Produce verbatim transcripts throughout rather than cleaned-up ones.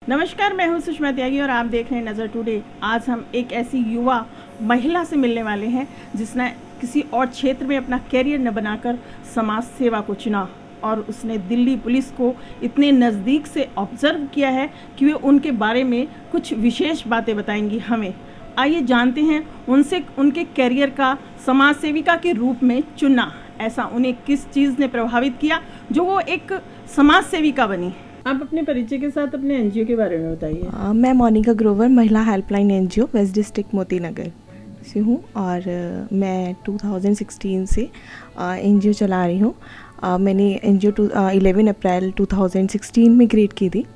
नमस्कार, मैं हूं सुषमा त्यागी और आप देख रहे हैं नज़र टुडे। आज हम एक ऐसी युवा महिला से मिलने वाले हैं जिसने किसी और क्षेत्र में अपना कैरियर न बनाकर समाज सेवा को चुना और उसने दिल्ली पुलिस को इतने नज़दीक से ऑब्जर्व किया है कि वे उनके बारे में कुछ विशेष बातें बताएंगी हमें। आइए जानते हैं उनसे उनके कैरियर का समाज सेविका के रूप में चुनना, ऐसा उन्हें किस चीज़ ने प्रभावित किया जो वो एक समाज सेविका बनी। आप अपने परिचय के साथ अपने एनजीओ के बारे में बताइए। मैं मोनिका ग्रोवर, महिला helpline NGO waste district Moti Nagar से हूँ और uh, मैं दो हज़ार सोलह से एनजीओ uh, चला रही हूँ। uh, मैंने एनजीओ ग्यारह अप्रैल दो हज़ार सोलह में क्रिएट की थी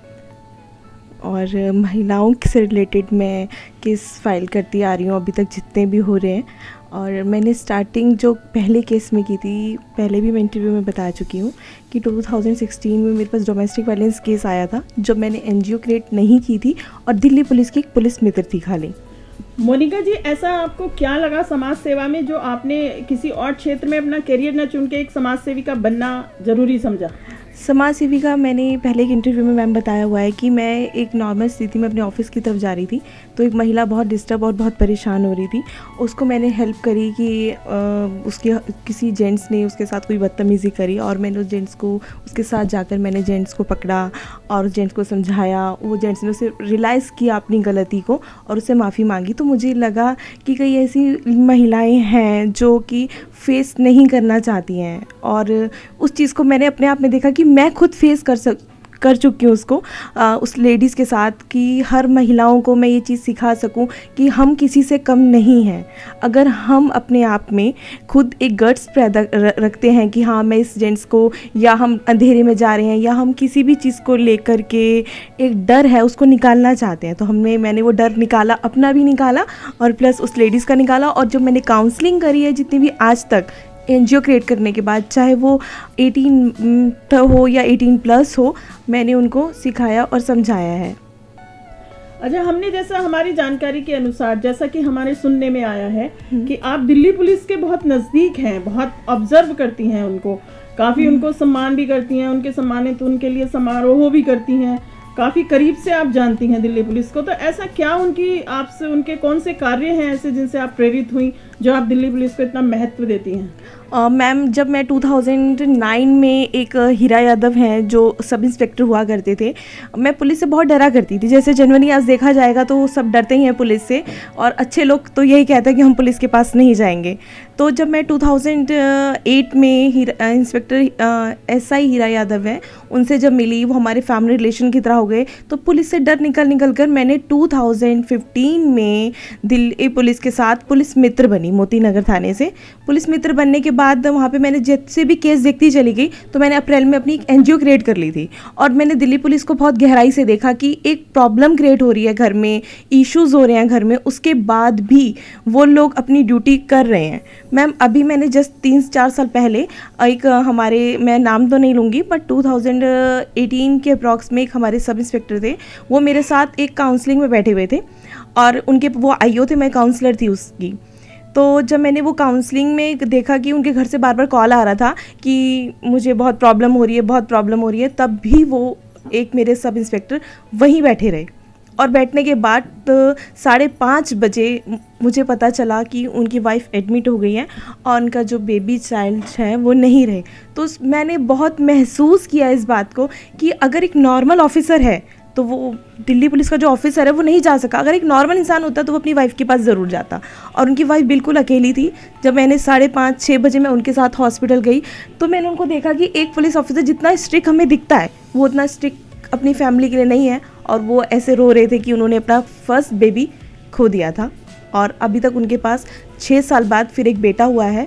और uh, महिलाओं से रिलेटेड मैं केस फाइल करती आ रही हूँ अभी तक जितने भी हो रहे हैं। और मैंने स्टार्टिंग जो पहले केस में की थी, पहले भी मैं इंटरव्यू में बता चुकी हूँ कि दो हज़ार सोलह में मेरे पास डोमेस्टिक वायलेंस केस आया था जब मैंने एनजीओ क्रिएट नहीं की थी और दिल्ली पुलिस की एक पुलिस मित्र थी खाली। मोनिका जी, ऐसा आपको क्या लगा समाज सेवा में जो आपने किसी और क्षेत्र में अपना करियर न चुन के एक समाज सेविका बनना जरूरी समझा? समाज सेविका, मैंने पहले एक इंटरव्यू में मैम बताया हुआ है कि मैं एक नॉर्मल स्थिति में अपने ऑफिस की तरफ जा रही थी तो एक महिला बहुत डिस्टर्ब और बहुत परेशान हो रही थी। उसको मैंने हेल्प करी कि आ, उसके किसी जेंट्स ने उसके साथ कोई बदतमीज़ी करी और मैंने उस जेंट्स को उसके साथ जाकर मैंने जेंट्स को पकड़ा और जेंट्स को समझाया। वो जेंट्स ने उसे रियलाइज़ किया अपनी गलती को और उससे माफ़ी मांगी। तो मुझे लगा कि कई ऐसी महिलाएँ हैं जो कि फेस नहीं करना चाहती हैं और उस चीज़ को मैंने अपने आप में देखा कि मैं खुद फेस कर सक कर चुकी हूँ उसको आ, उस लेडीज़ के साथ, कि हर महिलाओं को मैं ये चीज़ सिखा सकूँ कि हम किसी से कम नहीं हैं। अगर हम अपने आप में खुद एक गट्स पैदा रखते हैं कि हाँ मैं इस जेंट्स को, या हम अंधेरे में जा रहे हैं या हम किसी भी चीज़ को लेकर के एक डर है उसको निकालना चाहते हैं, तो हमने मैंने वो डर निकाला, अपना भी निकाला और प्लस उस लेडीज़ का निकाला। और जब मैंने काउंसलिंग करी है जितनी भी आज तक एनजीओ क्रिएट करने के बाद, चाहे वो अठारह हो या अठारह प्लस हो, मैंने उनको सिखाया और समझाया है। अच्छा, हमने जैसा हमारी जानकारी के अनुसार, जैसा कि हमारे सुनने में आया है कि आप दिल्ली पुलिस के बहुत नज़दीक हैं, बहुत ऑब्जर्व करती हैं उनको, काफ़ी उनको सम्मान भी करती हैं, उनके सम्मानित उनके लिए समारोह भी करती हैं, काफ़ी करीब से आप जानती हैं दिल्ली पुलिस को। तो ऐसा क्या उनकी आपसे, उनके कौन से कार्य हैं ऐसे जिनसे आप प्रेरित हुई जो आप दिल्ली पुलिस को इतना महत्व देती हैं? मैम uh, जब मैं दो हज़ार नौ में, एक हीरा यादव हैं जो सब इंस्पेक्टर हुआ करते थे, मैं पुलिस से बहुत डरा करती थी। जैसे जनवरी आज देखा जाएगा तो सब डरते ही हैं पुलिस से और अच्छे लोग तो यही कहते हैं कि हम पुलिस के पास नहीं जाएंगे। तो जब मैं दो हज़ार आठ में हीरा इंस्पेक्टर एसआई हीरा यादव हैं उनसे जब मिली, वो हमारे फैमिली रिलेशन की तरह हो गए, तो पुलिस से डर निकल निकल कर मैंने दो हज़ार पंद्रह में दिल्ली पुलिस के साथ पुलिस मित्र बनी। मोती नगर थाने से पुलिस मित्र बनने के बाद वहाँ पे मैंने जैसे भी केस देखती चली गई तो मैंने अप्रैल में अपनी एक एनजीओ क्रिएट कर ली थी और मैंने दिल्ली पुलिस को बहुत गहराई से देखा कि एक प्रॉब्लम क्रिएट हो रही है घर में, इश्यूज हो रहे हैं घर में, उसके बाद भी वो लोग अपनी ड्यूटी कर रहे हैं। मैम अभी मैंने जस्ट तीन चार साल पहले एक हमारे, मैं नाम तो नहीं लूँगी, बट दो हज़ार अठारह के अप्रॉक्स में एक हमारे सब इंस्पेक्टर थे, वो मेरे साथ एक काउंसलिंग में बैठे हुए थे और उनके वो आईओ थे, मैं काउंसलर थी उसकी। तो जब मैंने वो काउंसलिंग में देखा कि उनके घर से बार बार कॉल आ रहा था कि मुझे बहुत प्रॉब्लम हो रही है, बहुत प्रॉब्लम हो रही है, तब भी वो एक मेरे सब इंस्पेक्टर वहीं बैठे रहे और बैठने के बाद तो साढ़े पाँच बजे मुझे पता चला कि उनकी वाइफ एडमिट हो गई है और उनका जो बेबी चाइल्ड है वो नहीं रहे। तो मैंने बहुत महसूस किया इस बात को कि अगर एक नॉर्मल ऑफिसर है तो वो दिल्ली पुलिस का जो ऑफिसर है वो नहीं जा सका, अगर एक नॉर्मल इंसान होता तो वो अपनी वाइफ के पास ज़रूर जाता और उनकी वाइफ बिल्कुल अकेली थी। जब मैंने साढ़े पाँच छः बजे मैं उनके साथ हॉस्पिटल गई तो मैंने उनको देखा कि एक पुलिस ऑफिसर जितना स्ट्रिक्ट हमें दिखता है वो उतना स्ट्रिक्ट अपनी फैमिली के लिए नहीं है और वो ऐसे रो रहे थे कि उन्होंने अपना फर्स्ट बेबी खो दिया था और अभी तक उनके पास छः साल बाद फिर एक बेटा हुआ है।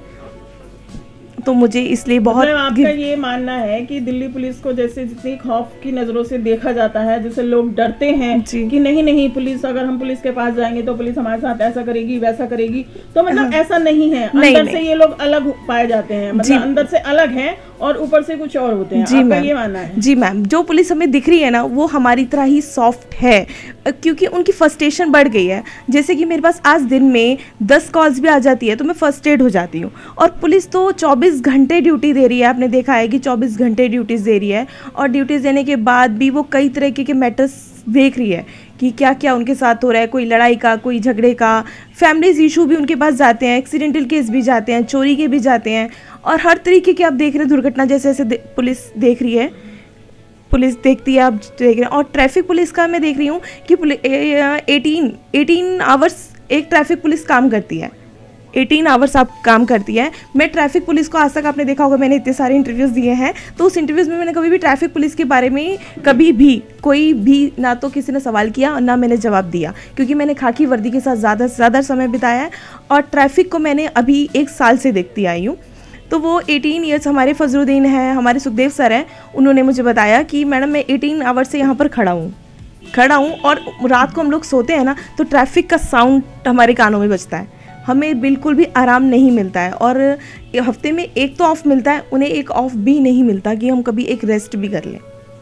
तो मुझे इसलिए बहुत, मतलब आपका ये मानना है कि दिल्ली पुलिस को जैसे जितनी खौफ की नजरों से देखा जाता है, जैसे लोग डरते हैं कि नहीं नहीं पुलिस, अगर हम पुलिस के पास जाएंगे तो पुलिस हमारे साथ ऐसा करेगी वैसा करेगी, तो मतलब हाँ। ऐसा नहीं है। अंदर नहीं, से नहीं। ये लोग अलग पाए जाते हैं, मतलब अंदर से अलग हैं और ऊपर से कुछ और होते हैं। जी आपका ये मानना है? जी मैम, जो पुलिस हमें दिख रही है ना वो हमारी तरह ही सॉफ्ट है क्योंकि उनकी फ्रस्ट्रेशन बढ़ गई है। जैसे कि मेरे पास आज दिन में दस कॉल्स भी आ जाती है तो मैं फ्रस्ट्रेट हो जाती हूँ और पुलिस तो चौबीस घंटे ड्यूटी दे रही है। आपने देखा है कि चौबीस घंटे ड्यूटीज़ दे रही है और ड्यूटीज़ देने के बाद भी वो कई तरीके के मैटर्स देख रही है कि क्या क्या उनके साथ हो रहा है, कोई लड़ाई का, कोई झगड़े का, फैमिलीज इशू भी उनके पास जाते हैं, एक्सीडेंटल केस भी जाते हैं, चोरी के भी जाते हैं, और हर तरीके के आप देख रहे हैं दुर्घटना जैसे जैसे दे, पुलिस देख रही है, पुलिस देखती है, आप देख रहे हैं। और ट्रैफिक पुलिस का मैं देख रही हूँ कि एटीन एटीन आवर्स एक ट्रैफिक पुलिस काम करती है, एटीन आवर्स आप काम करती है। मैं ट्रैफिक पुलिस को आज तक आपने देखा होगा, मैंने इतने सारे इंटरव्यूज़ दिए हैं, तो उस इंटरव्यूज़ में मैंने कभी भी ट्रैफिक पुलिस के बारे में कभी भी कोई भी ना तो किसी ने सवाल किया और ना मैंने जवाब दिया, क्योंकि मैंने खाकी वर्दी के साथ ज़्यादा से ज़्यादा समय बिताया है और ट्रैफिक को मैंने अभी एक साल से देखती आई हूँ। तो वो एटीन ईयर्स हमारे फजरुद्दीन हैं, हमारे सुखदेव सर हैं, उन्होंने मुझे बताया कि मैडम मैं एटीन आवर्स से यहाँ पर खड़ा हूँ खड़ा हूँ और रात को हम लोग सोते हैं ना तो ट्रैफिक का साउंड हमारे कानों में बजता है, हमें बिल्कुल भी आराम नहीं मिलता है। और हफ्ते में एक तो ऑफ मिलता है, उन्हें एक ऑफ भी नहीं मिलता कि हम कभी एक रेस्ट भी कर लें।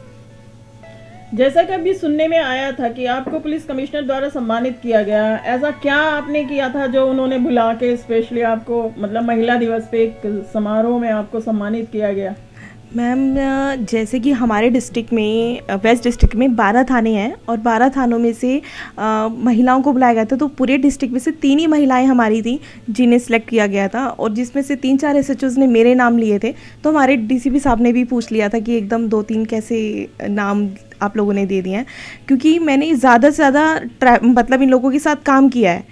जैसा कि अभी सुनने में आया था कि आपको पुलिस कमिश्नर द्वारा सम्मानित किया गया, ऐसा क्या आपने किया था जो उन्होंने बुला के स्पेशली आपको, मतलब महिला दिवस पे एक समारोह में आपको सम्मानित किया गया? मैम जैसे कि हमारे डिस्ट्रिक्ट में, वेस्ट डिस्ट्रिक्ट में बारह थाने हैं और बारह थानों में से आ, महिलाओं को बुलाया गया था, तो पूरे डिस्ट्रिक्ट में से तीन ही महिलाएं हमारी थी जिन्हें सिलेक्ट किया गया था, और जिसमें से तीन चार एस एच ओज़ ने मेरे नाम लिए थे। तो हमारे डी सी पी साहब ने भी पूछ लिया था कि एकदम दो तीन कैसे नाम आप लोगों ने दे दिए हैं, क्योंकि मैंने ज़्यादा से ज़्यादा मतलब इन लोगों के साथ काम किया है,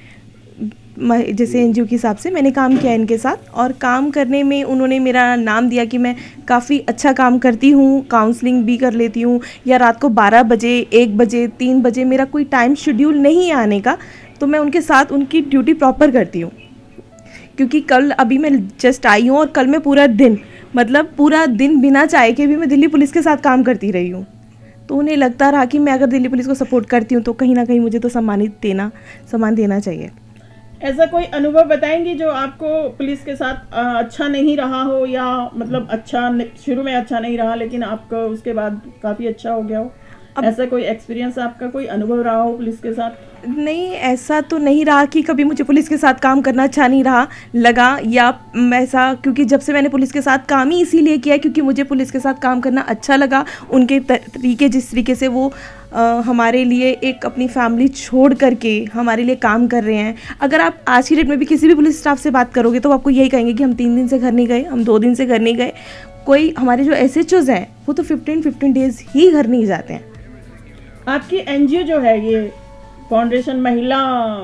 जैसे एनजीओ के हिसाब से मैंने काम किया इनके साथ, और काम करने में उन्होंने मेरा नाम दिया कि मैं काफ़ी अच्छा काम करती हूँ, काउंसलिंग भी कर लेती हूँ, या रात को बारह बजे, एक बजे, तीन बजे मेरा कोई टाइम शेड्यूल नहीं है आने का, तो मैं उनके साथ उनकी ड्यूटी प्रॉपर करती हूँ। क्योंकि कल अभी मैं जस्ट आई हूँ और कल मैं पूरा दिन, मतलब पूरा दिन बिना चाय के भी मैं दिल्ली पुलिस के साथ काम करती रही हूँ। तो उन्हें लगता रहा कि मैं अगर दिल्ली पुलिस को सपोर्ट करती हूँ तो कहीं ना कहीं मुझे तो सम्मानित देना सम्मान देना चाहिए। ऐसा कोई अनुभव बताएंगी जो आपको पुलिस के साथ अच्छा नहीं रहा हो, या मतलब अच्छा शुरू में अच्छा नहीं रहा लेकिन आपको उसके बाद काफ़ी अच्छा हो गया हो? ऐसा कोई एक्सपीरियंस, आपका कोई अनुभव रहा हो पुलिस के साथ? नहीं, ऐसा तो नहीं रहा कि कभी मुझे पुलिस के साथ काम करना अच्छा नहीं रहा लगा, या ऐसा, क्योंकि जब से मैंने पुलिस के साथ काम ही इसीलिए किया क्योंकि मुझे पुलिस के साथ काम करना अच्छा लगा। उनके तरीके, जिस तरीके से वो आ, हमारे लिए एक अपनी फैमिली छोड़ करके हमारे लिए काम कर रहे हैं। अगर आप आज की डेट में भी किसी भी पुलिस स्टाफ से बात करोगे तो आपको यही कहेंगे कि हम तीन दिन से घर नहीं गए, हम दो दिन से घर नहीं गए। कोई हमारे जो एस एच ओज़ हैं वो तो फिफ्टीन फिफ्टीन डेज ही घर नहीं जाते हैं। आपकी एनजीओ जो है ये फाउंडेशन, महिला,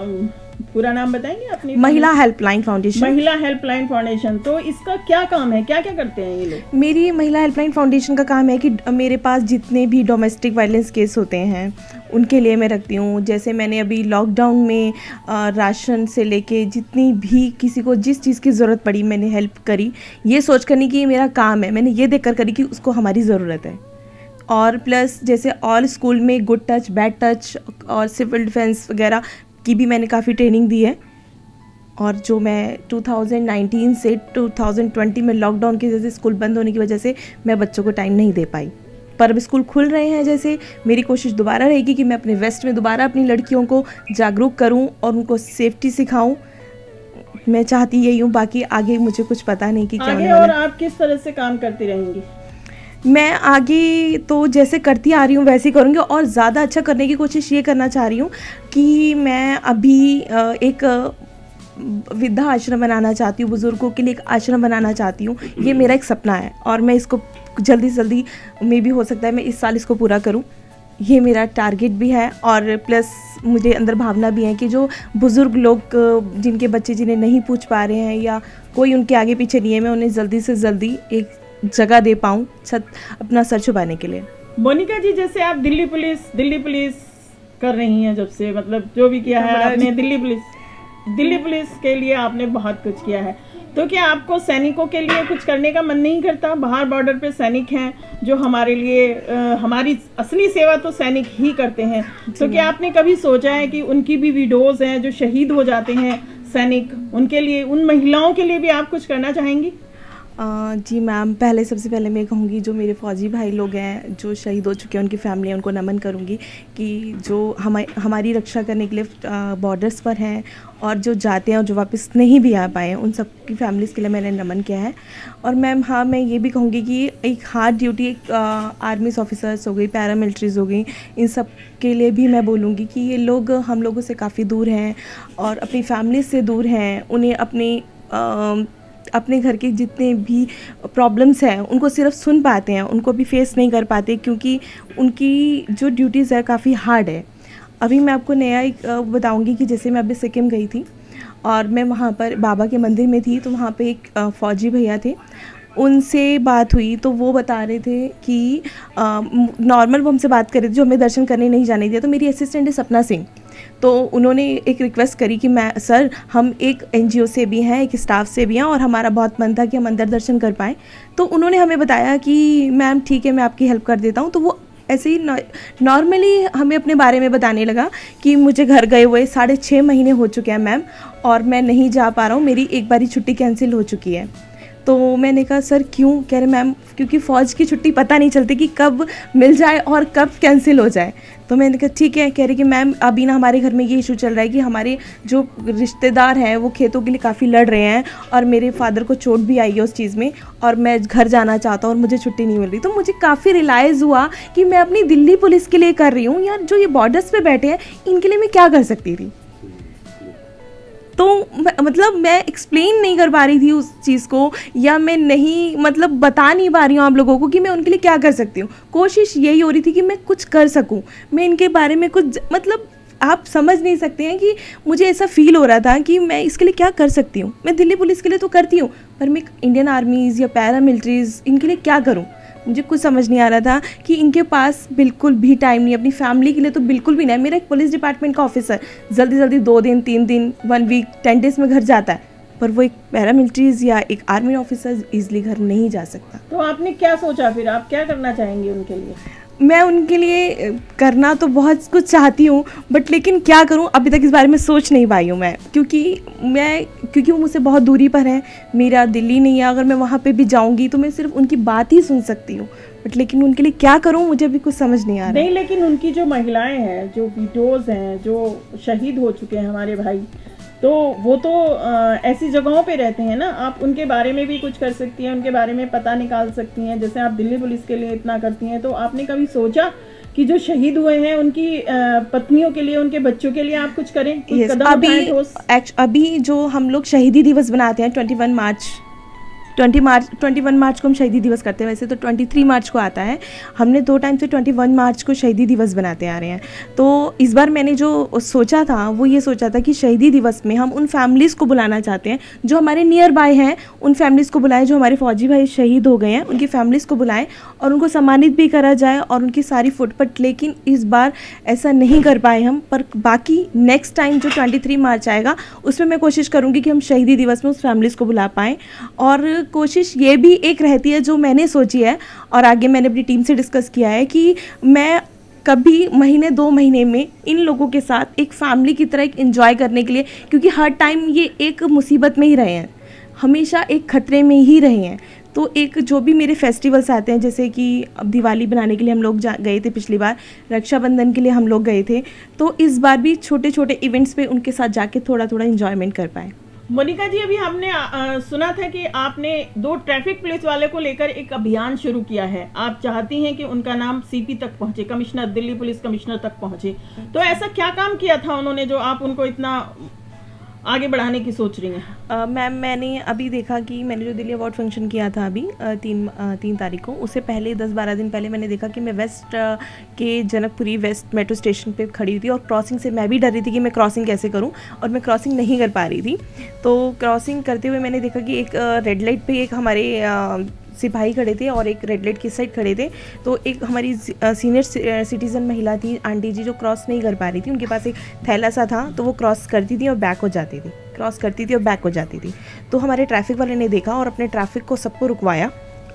पूरा नाम बताएंगे अपनी? महिला हेल्पलाइन फाउंडेशन। महिला हेल्पलाइन फाउंडेशन, तो इसका क्या काम है, क्या क्या करते हैं ये लोग? मेरी महिला हेल्पलाइन फाउंडेशन का काम है कि मेरे पास जितने भी डोमेस्टिक वायलेंस केस होते हैं उनके लिए मैं रखती हूँ। जैसे मैंने अभी लॉकडाउन में राशन से लेके जितनी भी किसी को जिस चीज़ की ज़रूरत पड़ी मैंने हेल्प करी, ये सोच करनी कि ये मेरा काम है, मैंने ये देख कर करी कि उसको हमारी ज़रूरत है। और प्लस जैसे ऑल स्कूल में गुड टच, बैड टच और सिविल डिफेंस वगैरह की भी मैंने काफ़ी ट्रेनिंग दी है। और जो मैं टू थाउजेंड नाइनटीन से टू थाउजेंड ट्वेंटी में लॉकडाउन की वजह से स्कूल बंद होने की वजह से मैं बच्चों को टाइम नहीं दे पाई, पर अब स्कूल खुल रहे हैं, जैसे मेरी कोशिश दोबारा रहेगी कि मैं अपने वेस्ट में दोबारा अपनी लड़कियों को जागरूक करूं और उनको सेफ्टी सिखाऊं। मैं चाहती यही हूँ, बाकी आगे मुझे कुछ पता नहीं कि क्या आगे। और आप किस तरह से काम करती रहेंगी? मैं आगे तो जैसे करती आ रही हूँ वैसे ही करूँगी, और ज़्यादा अच्छा करने की कोशिश ये करना चाह रही हूँ कि मैं अभी एक वृद्धा आश्रम बनाना चाहती हूँ, बुज़ुर्गों के लिए एक आश्रम बनाना चाहती हूँ। ये मेरा एक सपना है और मैं इसको जल्दी से जल्दी, मे भी हो सकता है मैं इस साल इसको पूरा करूँ, ये मेरा टारगेट भी है। और प्लस मुझे अंदर भावना भी है कि जो बुज़ुर्ग लोग जिनके बच्चे जिन्हें नहीं पूछ पा रहे हैं या कोई उनके आगे पीछे नहीं है, मैं उन्हें जल्दी से जल्दी एक जगह दे पाऊँ छत अपना सर छुपाने के लिए। मोनिका जी, जैसे आप दिल्ली पुलिस दिल्ली पुलिस कर रही हैं, जब से मतलब जो भी किया है आपने दिल्ली पुलिस दिल्ली पुलिस के लिए आपने बहुत कुछ किया है, तो क्या आपको सैनिकों के लिए कुछ करने का मन नहीं करता? बाहर बॉर्डर पे सैनिक हैं जो हमारे लिए आ, हमारी असली सेवा तो सैनिक ही करते हैं, तो क्या आपने कभी सोचा है कि उनकी भी विडोज हैं जो शहीद हो जाते हैं सैनिक, उनके लिए, उन महिलाओं के लिए भी आप कुछ करना चाहेंगी? अ, जी मैम, पहले सबसे पहले मैं कहूँगी जो मेरे फ़ौजी भाई लोग हैं जो शहीद हो चुके हैं उनकी फैमिली है उनको नमन करूँगी कि जो हम हमारी रक्षा करने के लिए बॉर्डर्स पर हैं और जो जाते हैं और जो वापस नहीं भी आ पाए हैं उन सब की फैमिलीज़ के लिए मैंने नमन किया है। और मैम हाँ, मैं ये भी कहूँगी कि एक हार्ड ड्यूटी एक आर्मी ऑफिसर्स हो गई, पैरामिलिट्रीज़ हो गई, इन सब के लिए भी मैं बोलूँगी कि ये लोग हम लोगों से काफ़ी दूर हैं और अपनी फैमिली से दूर हैं। उन्हें अपनी आ, अपने घर के जितने भी प्रॉब्लम्स हैं उनको सिर्फ सुन पाते हैं, उनको भी फेस नहीं कर पाते क्योंकि उनकी जो ड्यूटीज़ है काफ़ी हार्ड है। अभी मैं आपको नया एक बताऊंगी कि जैसे मैं अभी सिक्किम गई थी और मैं वहाँ पर बाबा के मंदिर में थी, तो वहाँ पे एक फ़ौजी भैया थे, उनसे बात हुई तो वो बता रहे थे कि नॉर्मल वो हमसे बात कर रहे थे, जो हमें दर्शन करने नहीं जाने दिया। तो मेरी असिस्टेंट है सपना सिंह, तो उन्होंने एक रिक्वेस्ट करी कि मैं सर हम एक एनजीओ से भी हैं, एक स्टाफ से भी हैं और हमारा बहुत मन था कि हम अंदर दर्शन कर पाएँ। तो उन्होंने हमें बताया कि मैम ठीक है, मैं आपकी हेल्प कर देता हूँ। तो वो ऐसे ही नॉर्मली हमें अपने बारे में बताने लगा कि मुझे घर गए हुए साढ़े छः महीने हो चुके हैं मैम और मैं नहीं जा पा रहा हूँ, मेरी एक बारी छुट्टी कैंसिल हो चुकी है। तो मैंने कहा सर क्यों? कह रहे मैम क्योंकि फ़ौज की छुट्टी पता नहीं चलती कि कब मिल जाए और कब कैंसिल हो जाए। तो मैंने कहा ठीक है। कह रहे कि मैम अभी ना हमारे घर में ये इशू चल रहा है कि हमारे जो रिश्तेदार हैं वो खेतों के लिए काफ़ी लड़ रहे हैं और मेरे फादर को चोट भी आई है उस चीज़ में और मैं घर जाना चाहता हूँ और मुझे छुट्टी नहीं मिल रही। तो मुझे काफ़ी रियलाइज़ हुआ कि मैं अपनी दिल्ली पुलिस के लिए कर रही हूँ, यार जो ये बॉर्डर्स पे बैठे हैं इनके लिए मैं क्या कर सकती थी। तो मतलब मैं एक्सप्लेन नहीं कर पा रही थी उस चीज़ को, या मैं नहीं मतलब बता नहीं पा रही हूँ आप लोगों को कि मैं उनके लिए क्या कर सकती हूँ। कोशिश यही हो रही थी कि मैं कुछ कर सकूँ, मैं इनके बारे में कुछ मतलब आप समझ नहीं सकते हैं कि मुझे ऐसा फील हो रहा था कि मैं इसके लिए क्या कर सकती हूँ। मैं दिल्ली पुलिस के लिए तो करती हूँ, पर मैं इंडियन आर्मीज़ या पैरामिलिट्रीज़ इनके लिए क्या करूँ। मुझे कुछ समझ नहीं आ रहा था कि इनके पास बिल्कुल भी टाइम नहीं, अपनी फैमिली के लिए तो बिल्कुल भी नहीं। मेरा एक पुलिस डिपार्टमेंट का ऑफिसर जल्दी जल्दी दो दिन तीन दिन वन वीक टेन डेज़ में घर जाता है, पर वो एक पैरामिलिट्रीज़ या एक आर्मी ऑफिसर ईजिली घर नहीं जा सकता। तो आपने क्या सोचा फिर, आप क्या करना चाहेंगे उनके लिए? मैं उनके लिए करना तो बहुत कुछ चाहती हूँ, बट लेकिन क्या करूँ अभी तक इस बारे में सोच नहीं पाई हूँ मैं, क्योंकि मैं क्योंकि वो मुझसे बहुत दूरी पर है, मेरा दिल्ली नहीं है। अगर मैं वहाँ पे भी जाऊँगी तो मैं सिर्फ उनकी बात ही सुन सकती हूँ, बट लेकिन उनके लिए क्या करूँ मुझे अभी कुछ समझ नहीं आ रहा। नहीं, लेकिन उनकी जो महिलाएं हैं, जो विडोज हैं, जो शहीद हो चुके हैं हमारे भाई, तो वो तो आ, ऐसी जगहों पे रहते हैं ना, आप उनके बारे में भी कुछ कर सकती हैं, उनके बारे में पता निकाल सकती हैं। जैसे आप दिल्ली पुलिस के लिए इतना करती हैं, तो आपने कभी सोचा कि जो शहीद हुए हैं उनकी आ, पत्नियों के लिए, उनके बच्चों के लिए आप कुछ करें, कुछ yes, कदम अभी अभी जो हम लोग शहीदी दिवस बनाते हैं twenty one March twenty March twenty one March को हम शहीदी दिवस करते हैं। वैसे तो ट्वेंटी थ्री मार्च को आता है, हमने दो टाइम से ट्वेंटी वन मार्च को शहीदी दिवस बनाते आ रहे हैं। तो इस बार मैंने जो सोचा था वो ये सोचा था कि शहीदी दिवस में हम उन फैमिलीज़ को बुलाना चाहते हैं जो हमारे नियर बाय हैं, उन फैमिलीज़ को बुलाएं जो हमारे फौजी भाई शहीद हो गए हैं, उनकी फैमिलीज़ को बुलाएं और उनको सम्मानित भी करा जाए और उनकी सारी फुटपट। लेकिन इस बार ऐसा नहीं कर पाए हम, पर बाकी नेक्स्ट टाइम जो ट्वेंटी थ्री मार्च आएगा उसमें मैं कोशिश करूँगी कि हम शहीदी दिवस में उस फैमिलीज़ को बुला पाएँ। और कोशिश ये भी एक रहती है जो मैंने सोची है और आगे मैंने अपनी टीम से डिस्कस किया है कि मैं कभी महीने दो महीने में इन लोगों के साथ एक फैमिली की तरह एक एंजॉय करने के लिए, क्योंकि हर टाइम ये एक मुसीबत में ही रहे हैं, हमेशा एक खतरे में ही रहे हैं। तो एक जो भी मेरे फेस्टिवल्स आते हैं, जैसे कि अब दिवाली बनाने के लिए हम लोग गए थे, पिछली बार रक्षाबंधन के लिए हम लोग गए थे, तो इस बार भी छोटे छोटे इवेंट्स पे उनके साथ जाके थोड़ा थोड़ा एंजॉयमेंट कर पाएँ। मोनिका जी, अभी हमने आ, सुना था कि आपने दो ट्रैफिक पुलिस वाले को लेकर एक अभियान शुरू किया है। आप चाहती हैं कि उनका नाम सीपी तक पहुंचे, कमिश्नर, दिल्ली पुलिस कमिश्नर तक पहुंचे। तो ऐसा क्या काम किया था उन्होंने जो आप उनको इतना आगे बढ़ाने की सोच रही हैं? मैम मैंने अभी देखा कि मैंने जो दिल्ली अवार्ड फंक्शन किया था अभी आ, तीन आ, तीन तारीख को, उससे पहले दस बारह दिन पहले मैंने देखा कि मैं वेस्ट आ, के जनकपुरी वेस्ट मेट्रो स्टेशन पे खड़ी हुई थी और क्रॉसिंग से मैं भी डर रही थी कि मैं क्रॉसिंग कैसे करूं, और मैं क्रॉसिंग नहीं कर पा रही थी। तो क्रॉसिंग करते हुए मैंने देखा कि एक रेड लाइट पे एक हमारे आ, सिपाही खड़े थे और एक रेड लाइट की साइड खड़े थे। तो एक हमारी सीनियर सिटीज़न महिला थी, आंटी जी, जो क्रॉस नहीं कर पा रही थी। उनके पास एक थैला सा था, तो वो क्रॉस करती थी और बैक हो जाती थी, क्रॉस करती थी और बैक हो जाती थी। तो हमारे ट्रैफिक वाले ने देखा और अपने ट्रैफिक को सबको रुकवाया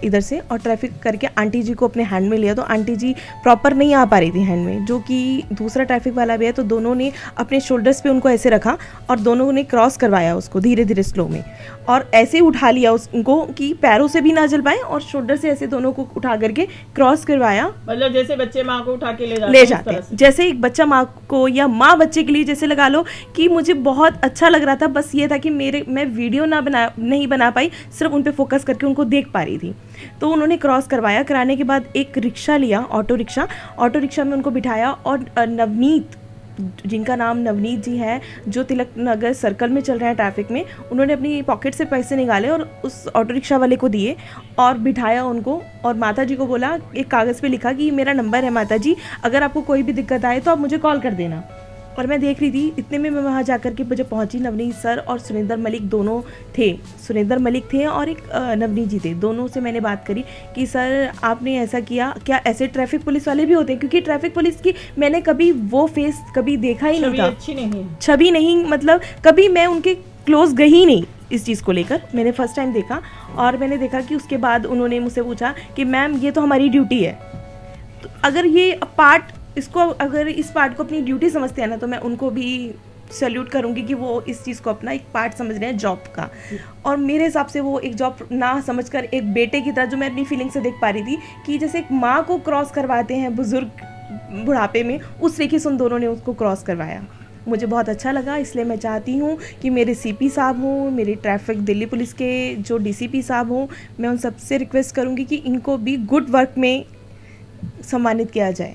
इधर से और ट्रैफिक करके आंटी जी को अपने हैंड में लिया, तो आंटी जी प्रॉपर नहीं आ पा रही थी हैंड में, जो कि दूसरा ट्रैफिक वाला भी है, तो दोनों ने अपने शोल्डर्स पे उनको ऐसे रखा और दोनों ने क्रॉस करवाया उसको धीरे धीरे स्लो में, और ऐसे उठा लिया उसको कि पैरों से भी ना चल पाए और शोल्डर से ऐसे दोनों को उठा करके क्रॉस करवाया। मतलब जैसे बच्चे माँ को उठा के ले जाते ले जाते हैं, जैसे एक बच्चा माँ को या माँ बच्चे के लिए जैसे लगा लो कि मुझे बहुत अच्छा लग रहा था। बस ये था कि मेरे मैं वीडियो ना बना नहीं बना पाई, सिर्फ उन पे फोकस करके उनको देख पा रही थी। तो उन्होंने क्रॉस करवाया, कराने के बाद एक रिक्शा लिया, ऑटो रिक्शा, ऑटो रिक्शा में उनको बिठाया और नवनीत, जिनका नाम नवनीत जी है, जो तिलक नगर सर्कल में चल रहे हैं ट्रैफिक में, उन्होंने अपनी पॉकेट से पैसे निकाले और उस ऑटो रिक्शा वाले को दिए और बिठाया उनको, और माता जी को बोला, एक कागज़ पे लिखा कि मेरा नंबर है माता जी, अगर आपको कोई भी दिक्कत आए तो आप मुझे कॉल कर देना। और मैं देख रही थी, इतने में मैं वहाँ जाकर के मुझे पहुँची, नवनीत सर और सुरेंद्र मलिक दोनों थे, सुरेंद्र मलिक थे और एक नवनीत जी थे। दोनों से मैंने बात करी कि सर आपने ऐसा किया, क्या ऐसे ट्रैफिक पुलिस वाले भी होते हैं? क्योंकि ट्रैफिक पुलिस की मैंने कभी वो फेस कभी देखा ही नहीं था, अच्छी नहीं छवि नहीं, मतलब कभी मैं उनके क्लोज गई नहीं इस चीज़ को लेकर, मैंने फर्स्ट टाइम देखा। और मैंने देखा कि उसके बाद उन्होंने मुझसे पूछा कि मैम ये तो हमारी ड्यूटी है, तो अगर ये पार्ट इसको अगर इस पार्ट को अपनी ड्यूटी समझते हैं ना, तो मैं उनको भी सैल्यूट करूंगी कि वो इस चीज़ को अपना एक पार्ट समझ रहे हैं जॉब का। और मेरे हिसाब से वो एक जॉब ना समझकर एक बेटे की तरह, जो मैं अपनी फीलिंग से देख पा रही थी कि जैसे एक माँ को क्रॉस करवाते हैं बुजुर्ग बुढ़ापे में, उस तरीके से उन दोनों ने उसको क्रॉस करवाया। मुझे बहुत अच्छा लगा, इसलिए मैं चाहती हूँ कि मेरे सीपी साहब हों, मेरे ट्रैफिक दिल्ली पुलिस के जो डीसीपी साहब हों, मैं उन सबसे रिक्वेस्ट करूँगी कि इनको भी गुड वर्क में सम्मानित किया जाए।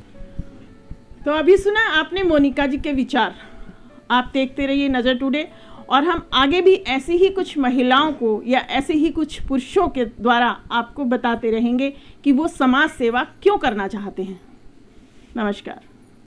तो अभी सुना आपने मोनिका जी के विचार। आप देखते रहिए नज़र टुडे, और हम आगे भी ऐसी ही कुछ महिलाओं को या ऐसे ही कुछ पुरुषों के द्वारा आपको बताते रहेंगे कि वो समाज सेवा क्यों करना चाहते हैं। नमस्कार।